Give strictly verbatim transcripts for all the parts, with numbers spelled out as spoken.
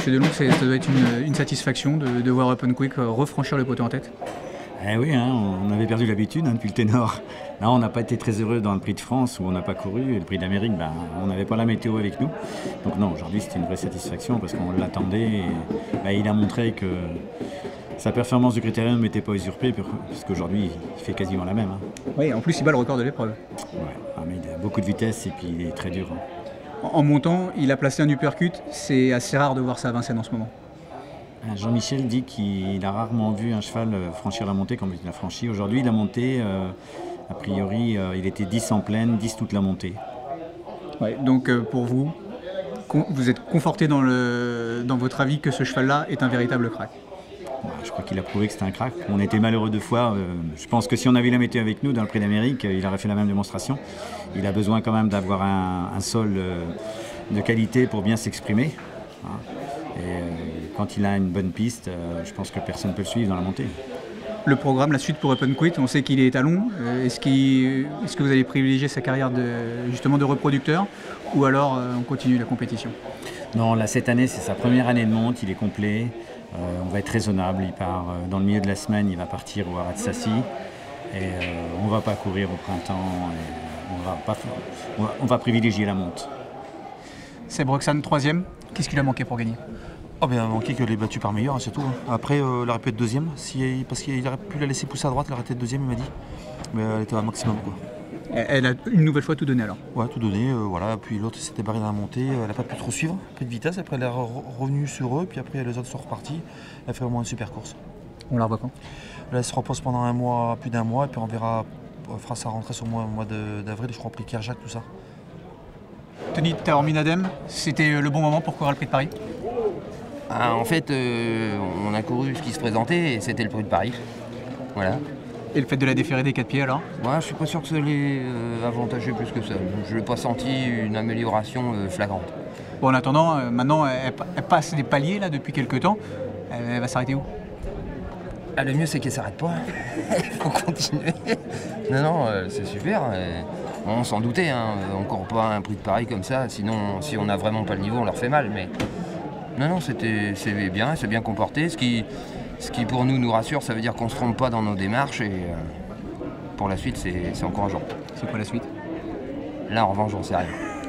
Monsieur Delon, ça doit être une, une satisfaction de, de voir Open Quick refranchir le poteau en tête. Eh oui, hein, on avait perdu l'habitude hein, depuis le ténor. Là, on n'a pas été très heureux dans le Prix de France où on n'a pas couru. Et le Prix d'Amérique, ben, on n'avait pas la météo avec nous. Donc non, aujourd'hui, c'était une vraie satisfaction parce qu'on l'attendait. Et, ben, il a montré que sa performance du critérium n'était pas usurpée parce qu'aujourd'hui, il fait quasiment la même. Hein. Oui, en plus, il bat le record de l'épreuve. Ouais, ah, mais il a beaucoup de vitesse et puis il est très dur. Hein. En, en montant, il a placé un uppercut. C'est assez rare de voir ça à Vincennes en ce moment. Jean-Michel dit qu'il a rarement vu un cheval franchir la montée comme il l'a franchi. Aujourd'hui, il a monté, euh, a priori, euh, il était dix en pleine, dix toute la montée. Ouais, donc euh, pour vous, vous êtes conforté dans, le, dans votre avis que ce cheval-là est un véritable crack? Je crois qu'il a prouvé que c'était un crack. On était malheureux deux fois. Euh, je pense que si on avait la météo avec nous dans le Prix d'Amérique, il aurait fait la même démonstration. Il a besoin quand même d'avoir un, un sol euh, de qualité pour bien s'exprimer. Hein. Et euh, quand il a une bonne piste, euh, je pense que personne ne peut le suivre dans la montée. Le programme, la suite pour Open Quick, on sait qu'il est étalon. Euh, Est-ce qu'il, est-ce que vous allez privilégier sa carrière de, justement de reproducteur ou alors euh, on continue la compétition? Non, là cette année c'est sa première année de monte, il est complet. Euh, on va être raisonnable, il part euh, dans le milieu de la semaine, il va partir au Haras de Sacy. Et euh, on ne va pas courir au printemps, et on, va pas, on, va, on va privilégier la monte. C'est Broxane, troisième. Qu'est-ce qu'il a manqué pour gagner? Oh ben, il a manqué qu'elle ait battu par meilleur, hein, c'est tout. Hein. Après, euh, elle aurait pu être deuxième, si, parce qu'il aurait pu la laisser pousser à droite, elle aurait été deuxième, il m'a dit. Mais elle était au maximum, quoi. Elle a une nouvelle fois tout donné alors? Ouais, tout donné, euh, voilà. Puis l'autre s'était barré dans la montée, elle n'a pas pu trop suivre, pris de vitesse. Après, elle est re revenue sur eux, puis après, les autres sont repartis. Elle fait au moins une super course. On la revoit quand? Là, elle se repose pendant un mois, plus d'un mois, et puis on verra, on fera sa rentrée sur le mois, mois d'avril, je crois, prix Kerjak, tout ça. Tony Taorminadem, c'était le bon moment pour courir le Prix de Paris? Ah, en fait, euh, on a couru ce qui se présentait et c'était le Prix de Paris. Voilà. Et le fait de la déférer des quatre pieds alors? Moi, je suis pas sûr que ça l'ait euh, avantagé plus que ça. Je n'ai pas senti une amélioration euh, flagrante. Bon, en attendant, euh, maintenant, elle, elle passe des paliers là depuis quelques temps. Elle, elle va s'arrêter où? Ah, le mieux, c'est qu'elle s'arrête pas. Il faut continuer. Non, non, euh, c'est super. Euh, on s'en doutait, hein. On court pas un Prix de Paris comme ça. Sinon, si on n'a vraiment pas le niveau, on leur fait mal. Mais non, non, c'était, c'est bien, c'est bien comporté. Ce qui, ce qui, pour nous, nous rassure, ça veut dire qu'on ne se trompe pas dans nos démarches. Et euh, pour la suite, c'est encourageant. C'est quoi la suite? Là, en revanche, j'en sais rien.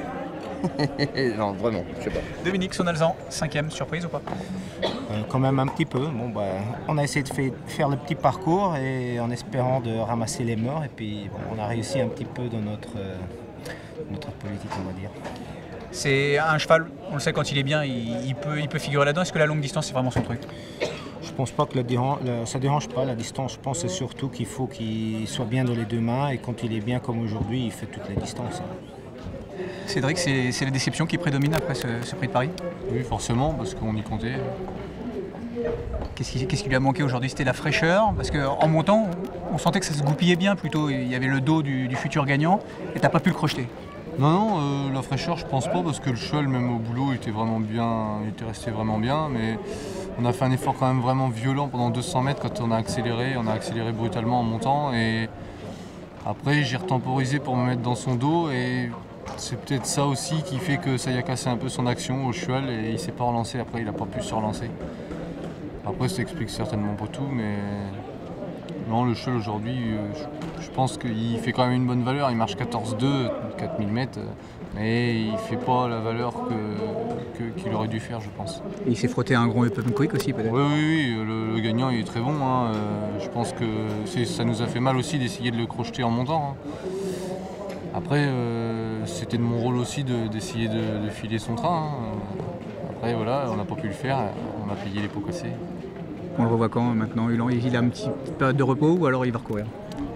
Non, vraiment, je sais pas. Dominique Sonalzan, cinquième, surprise ou pas? Euh, quand même un petit peu. Bon, bah, on a essayé de fait, faire le petit parcours et en espérant de ramasser les morts. Et puis bon, on a réussi un petit peu dans notre, euh, notre politique, on va dire. C'est un cheval, on le sait quand il est bien, il, il, peut, il peut figurer là-dedans. Est-ce que la longue distance, c'est vraiment son truc? Je pense pas que la dérange, la, ça dérange pas la distance. Je pense surtout qu'il faut qu'il soit bien dans les deux mains. Et quand il est bien comme aujourd'hui, il fait toutes les distances. Hein. Cédric, c'est la déception qui prédomine après ce, ce Prix de Paris? Oui, forcément, parce qu'on y comptait. Qu'est-ce qui, qu'est-ce qui lui a manqué aujourd'hui? C'était la fraîcheur? Parce qu'en montant, on sentait que ça se goupillait bien plutôt. Il y avait le dos du, du futur gagnant et t'as pas pu le crocheter. Non, non, euh, la fraîcheur, je pense pas, parce que le cheval, même au boulot, il était vraiment bien, il était resté vraiment bien. Mais on a fait un effort quand même vraiment violent pendant deux cents mètres quand on a accéléré. On a accéléré brutalement en montant. Et après, j'ai retemporisé pour me mettre dans son dos. Et c'est peut-être ça aussi qui fait que ça y a cassé un peu son action au cheval et il s'est pas relancé. Après, il n'a pas pu se relancer. Après, ça explique certainement pas tout, mais non, le cheval aujourd'hui, je, je pense qu'il fait quand même une bonne valeur. Il marche quatorze deux, quatre mille mètres, mais il fait pas la valeur que, que, qu'il aurait dû faire, je pense. Et il s'est frotté à un gros Open Quick aussi, peut-être? Oui, oui, oui, le, le gagnant il est très bon. Hein. Je pense que ça nous a fait mal aussi d'essayer de le crocheter en montant. Hein. Après, euh, c'était de mon rôle aussi d'essayer de, de, de filer son train. Hein. Après, voilà, on n'a pas pu le faire, on a payé les pots cassés. On le revoit quand maintenant? Il a, il a une petite période de repos ou alors il va recourir?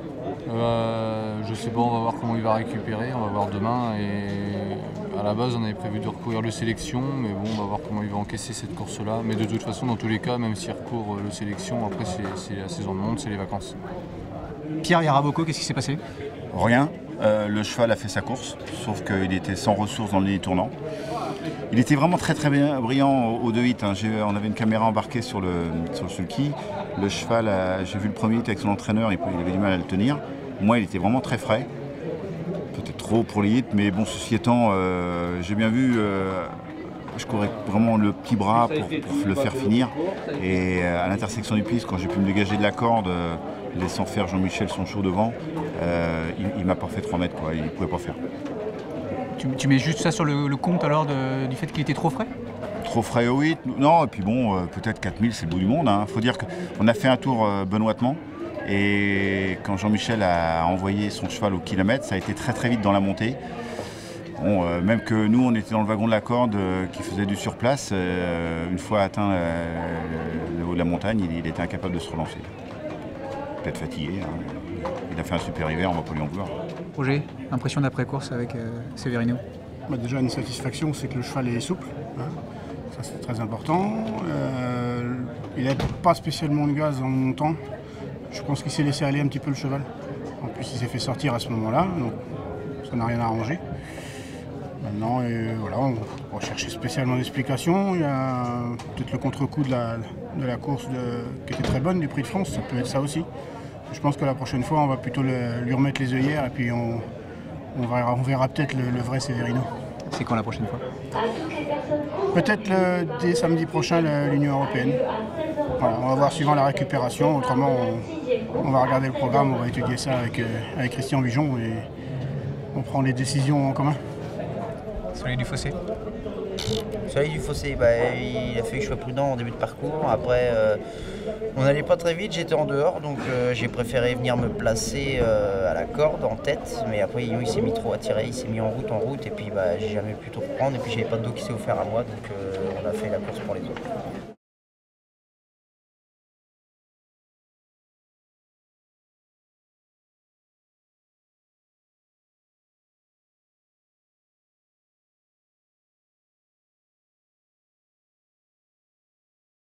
euh, Je sais pas, on va voir comment il va récupérer, on va voir demain. Et à la base, on avait prévu de recourir le sélection, mais bon, on va voir comment il va encaisser cette course-là. Mais de toute façon, dans tous les cas, même s'il recourt le sélection, après c'est la saison de monte, c'est les vacances. Pierre Yaraboko, qu'est-ce qui s'est passé? Rien. Euh, le cheval a fait sa course, sauf qu'il était sans ressources dans le ligne tournant. Il était vraiment très très bien, brillant au, au deux hits. Hein. On avait une caméra embarquée sur le, sur le sulky. Le cheval, j'ai vu le premier hit avec son entraîneur, il, il avait du mal à le tenir. Moi, il était vraiment très frais. Peut-être trop pour les hits, mais bon, ceci étant, euh, j'ai bien vu euh, je courais vraiment le petit bras pour, pour le faire finir. Et euh, à l'intersection du piste, quand j'ai pu me dégager de la corde, euh, laissant faire Jean-Michel son show devant, euh, il, il m'a pas fait trois mètres, quoi. Il ne pouvait pas faire. Tu, tu mets juste ça sur le, le compte alors de- du fait qu'il était trop frais? Trop frais au huit, non, et puis bon, euh, peut-être quatre mille, c'est le bout du monde. Il hein. faut dire qu'on a fait un tour euh, benoîtement, et quand Jean-Michel a envoyé son cheval au kilomètre, ça a été très très vite dans la montée. Bon, euh, même que nous, on était dans le wagon de la corde euh, qui faisait du surplace, euh, une fois atteint euh, le haut de la montagne, il, il était incapable de se relancer. Peut-être fatigué, hein. Il a fait un super hiver, on va pas lui en vouloir. Roger, impression d'après-course avec euh, Severino? Bah, déjà, une satisfaction, c'est que le cheval est souple. Hein. Ça, c'est très important. Euh, il n'a pas spécialement de gaz en montant. Je pense qu'il s'est laissé aller un petit peu le cheval. En plus, il s'est fait sortir à ce moment-là, donc ça n'a rien arrangé. Maintenant, et voilà, on va chercher spécialement d'explications. Il y a peut-être le contre-coup de la, de la course de- qui était très bonne du Prix de France, ça peut être ça aussi. Je pense que la prochaine fois, on va plutôt le- lui remettre les œillères et puis on, on verra, on verra peut-être le, le vrai Severino. C'est quand la prochaine fois? Peut-être le- dès samedi prochain le- l'Union européenne. Voilà, on va voir suivant la récupération. Autrement, on, on va regarder le programme, on va étudier ça avec, euh, avec Christian Vigeon et on prend les décisions en commun. Soleil du Fossé? Soleil du Fossé, bah, il a fallu que je sois prudent en début de parcours. Après, euh, on n'allait pas très vite, j'étais en dehors, donc euh, j'ai préféré venir me placer euh, à la corde, en tête. Mais après, il s'est mis trop à tirer, il s'est mis en route, en route, et puis bah, j'ai jamais pu tout reprendre. Et puis, j'avais pas de dos qui s'est offert à moi, donc euh, on a fait la course pour les autres.